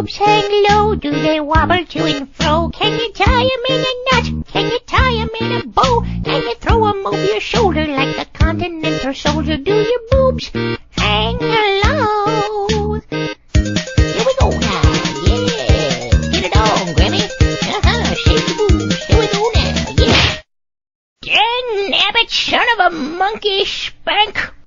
boobs hang low? Do they wobble to and fro? Can you tie 'em in a knot? Can you tie 'em in a bow? Can you throw 'em over your shoulder like a continental soldier? Do your boobs hang low? Here we go now, yeah. Get it on, Grammy. Shake your boobs. Here we go now, yeah. Nabbit, son of a monkey spank.